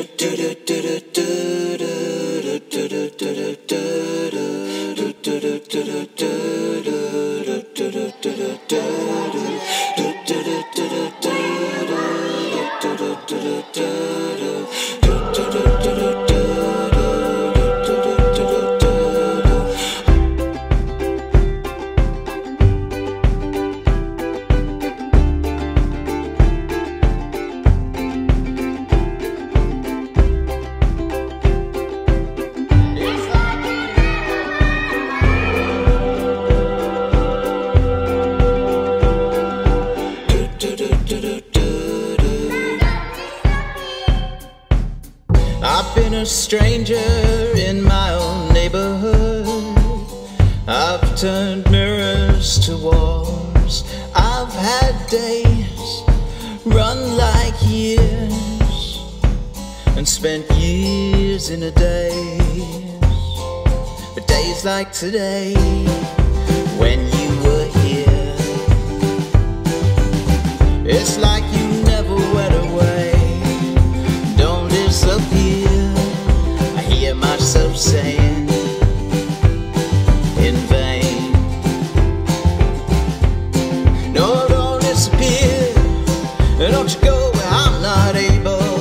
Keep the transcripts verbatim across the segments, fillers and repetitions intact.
I've been a stranger in my own neighborhood. I've turned mirrors to walls. I've had days run like years, and spent years in a daze. But days like today, when you were here, it's like you never went away. Don't disappear, I hear myself saying in vain. No, don't disappear, don't you go where I'm not able.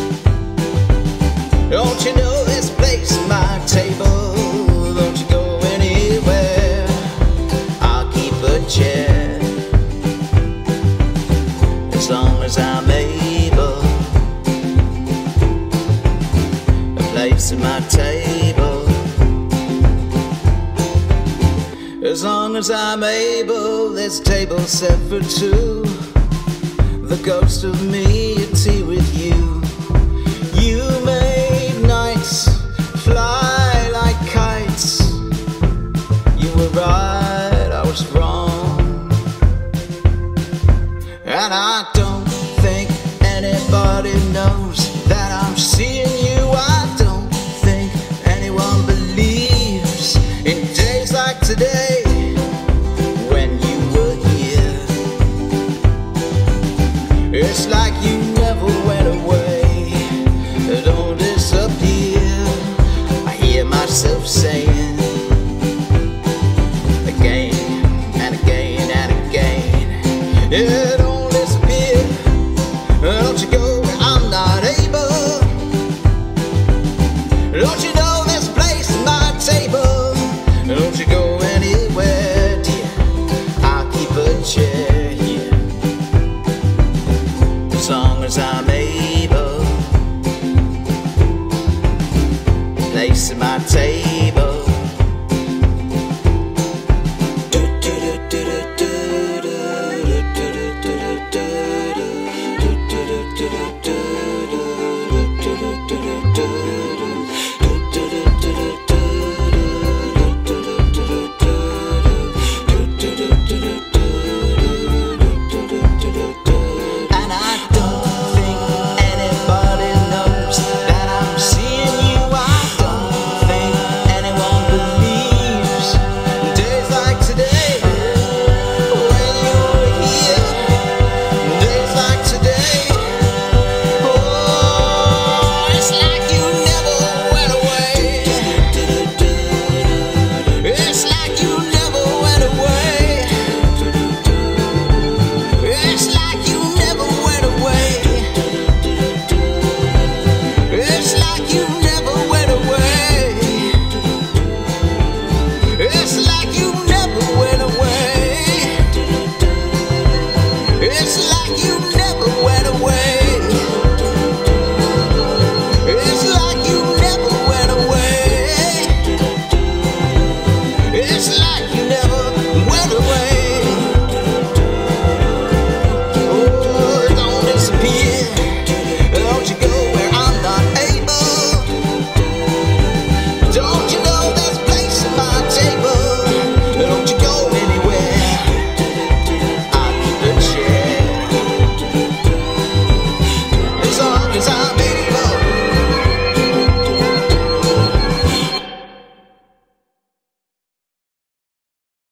Don't you know this place is my table? Don't you go anywhere, I'll keep a chair, as long as I'm able. A place at my table, as long as I'm able. There's a table set for two, the ghost of me at tea with you. You made nights fly like kites. You were right, I was wrong, and I don't think anybody knows that I'm seeing you. I don't think anyone believes in days like today, when you were here. It's like you never went away. Don't disappear, I hear myself saying again and again and again. Yeah, don't disappear, don't you go where I'm not able. Don't you know this place is my table? Don't you go anywhere, dear, I'll keep a chair here, as long as I'm able. Place in my